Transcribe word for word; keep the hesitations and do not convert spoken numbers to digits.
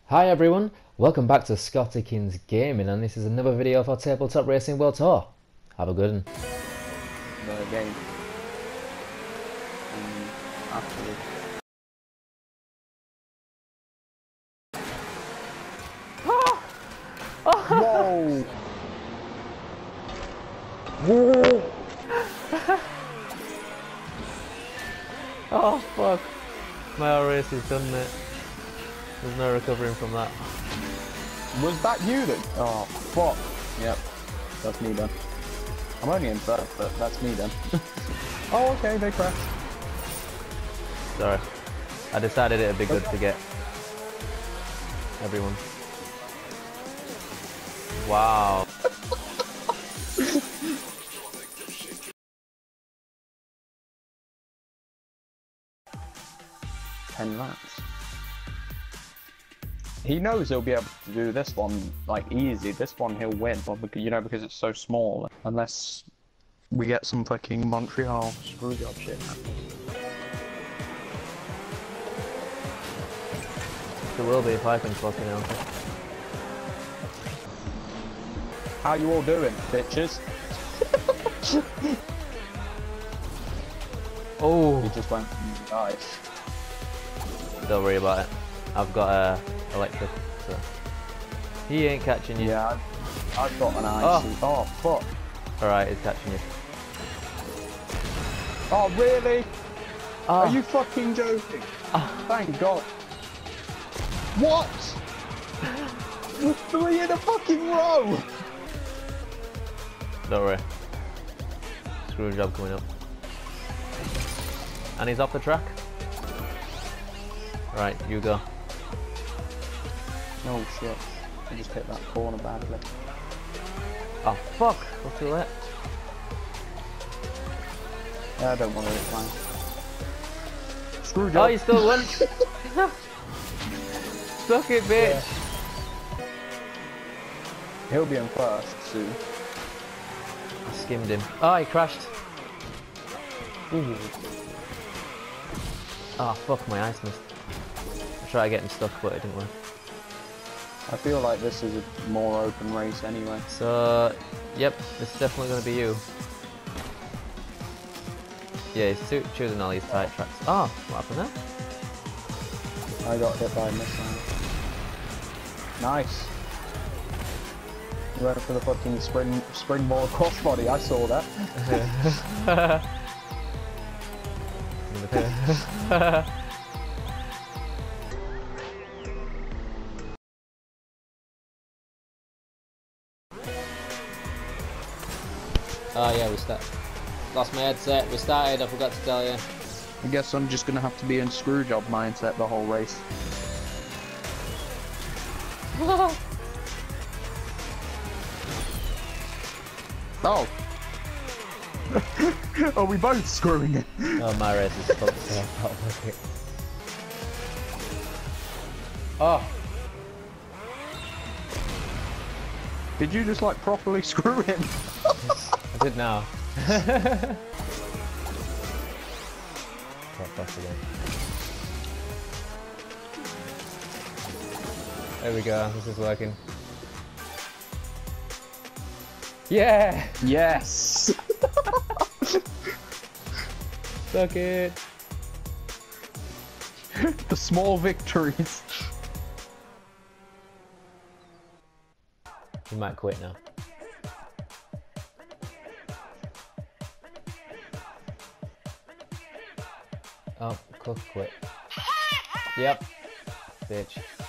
Hi everyone, welcome back to Scottikins Gaming, and this is another video for Tabletop Racing World Tour. Have a good one. The game. Um, afterwards. Whoa! Whoa! Oh fuck! My whole race is done, mate. There's no recovering from that. Was that you then? Oh, fuck. Yep. That's me then. I'm only in third, but that's me then. Oh, okay, they crashed. Sorry. I decided it'd be good to get everyone. Wow. Ten laps. He knows he'll be able to do this one like easy. This one he'll win, but because, you know, because it's so small. Unless we get some fucking Montreal screwjob shit. There will be if I can fucking help it. How you all doing, bitches? Oh! He just went nice. Don't worry about it. I've got a uh, electric, so he ain't catching you. Yeah, I've, I've got an icy. Oh, oh fuck! All right, he's catching you. Oh really? Oh. Are you fucking joking? Oh. Thank God. What? Three in a fucking row. Don't worry. Screw job coming up. And he's off the track. Right, you go. Oh shit. I just hit that corner badly. Oh fuck! What's too late? Yeah, I don't want to hit mine. Screw Oh, job. you still won! Suck it, bitch! Yeah. He'll be in first soon. I skimmed him. Oh, he crashed. Ooh. Oh fuck, my ice missed. I tried to get him stuck, but it didn't work. I feel like this is a more open race anyway. So, yep, it's definitely going to be you. Yeah, he's choosing all these tight tracks. Oh, what happened there? I got hit by a missile. Nice. You went for the fucking spring springboard crossbody. I saw that. Oh yeah, we start. Lost my headset. We started. I forgot to tell you. I guess I'm just gonna have to be in screwjob mindset the whole race. Oh. Are we both screwing it? Oh, my race is fucked, so I can't work it. Oh. Did you just like properly screw him? I did now. Can't pass again. There we go, this is working. Yeah! Yes! Suck it! The small victories. You might quit now. Oh, Cook quit. Yep. Bitch.